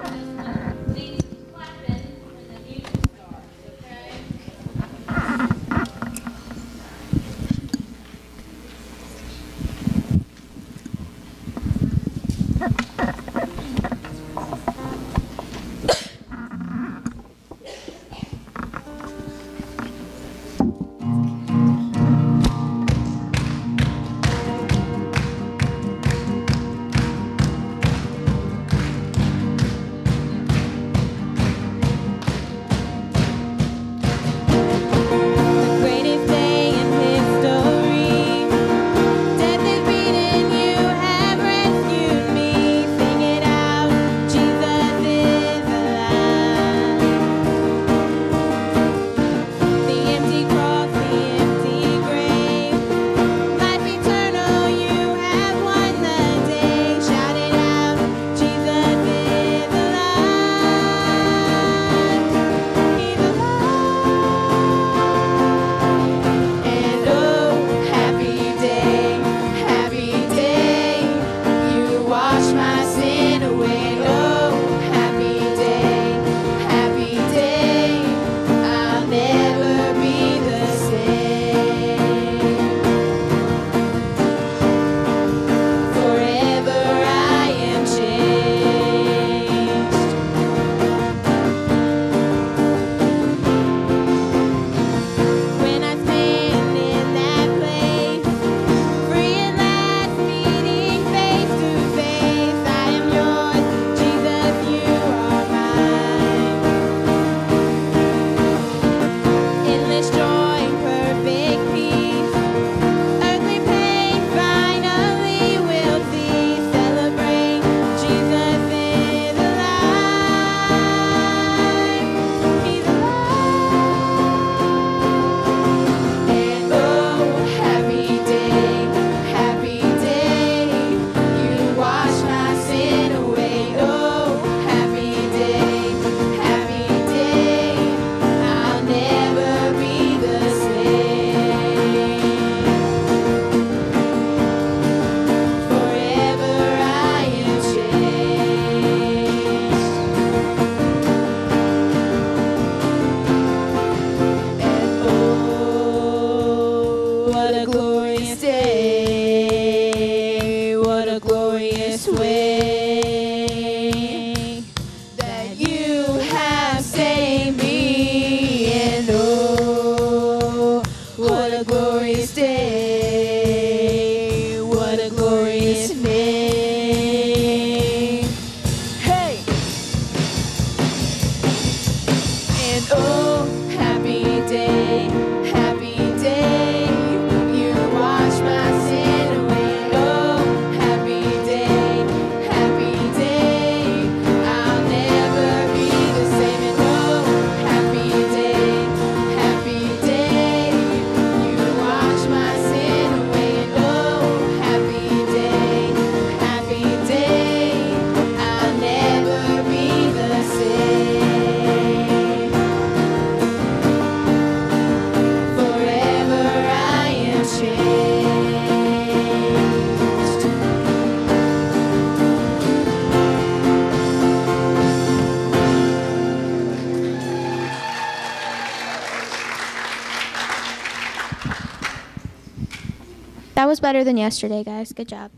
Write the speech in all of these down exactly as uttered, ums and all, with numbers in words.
That was better than yesterday, guys. Good job.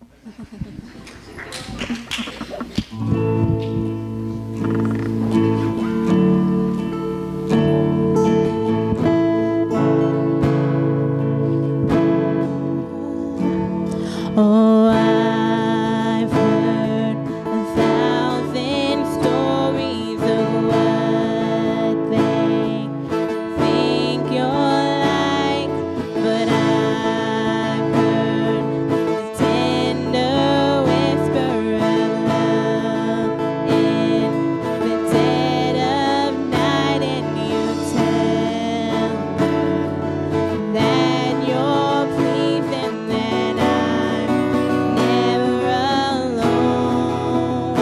Oh, I've heard a thousand stories of what they think you're like, but I've heard the tender whisper of love in the dead of night, and you tell her that you're pleased and that I'm never alone.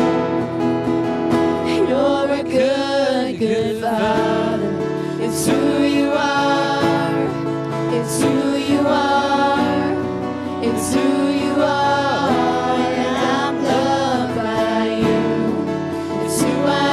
You're a good, good father. It's who you are. It's who you are. It's who you are. And I'm loved by you. It's who I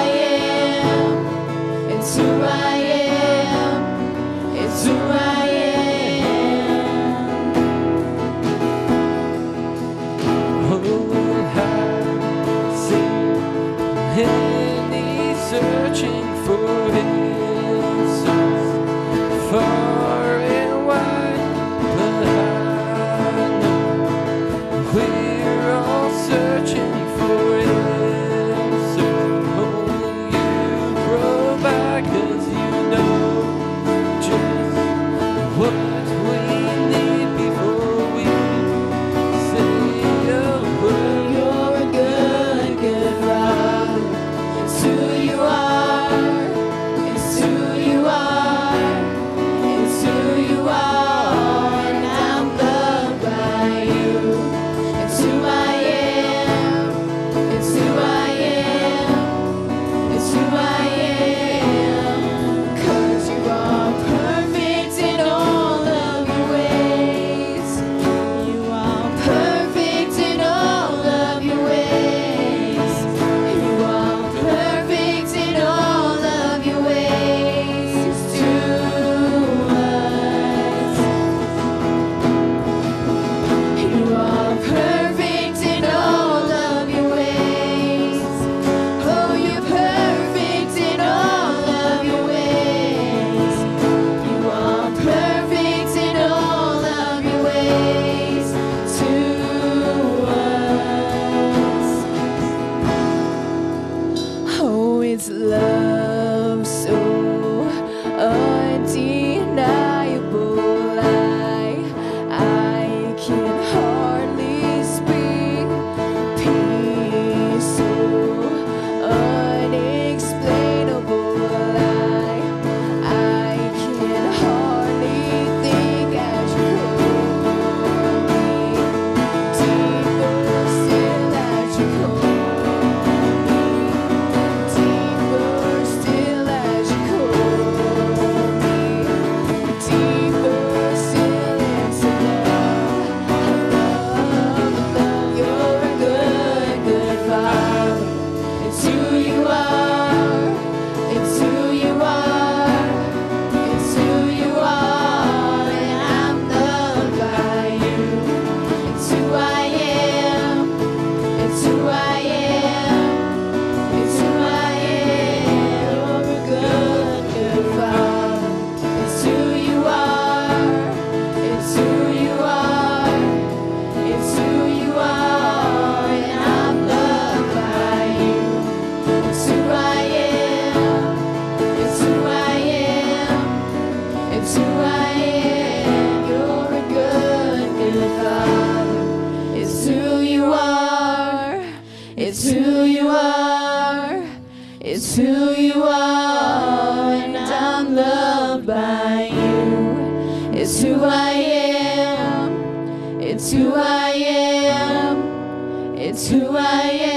am. You're a good, good Father. It's who you are. It's who you are. It's who you are. And I'm loved by you. It's who I am. It's who I am. It's who I am.